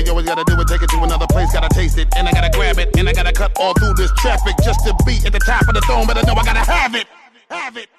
you always gotta do it, take it to another place, gotta taste it, and I gotta grab it, and I gotta cut all through this traffic just to be at the top of the throne, but I know I gotta have it.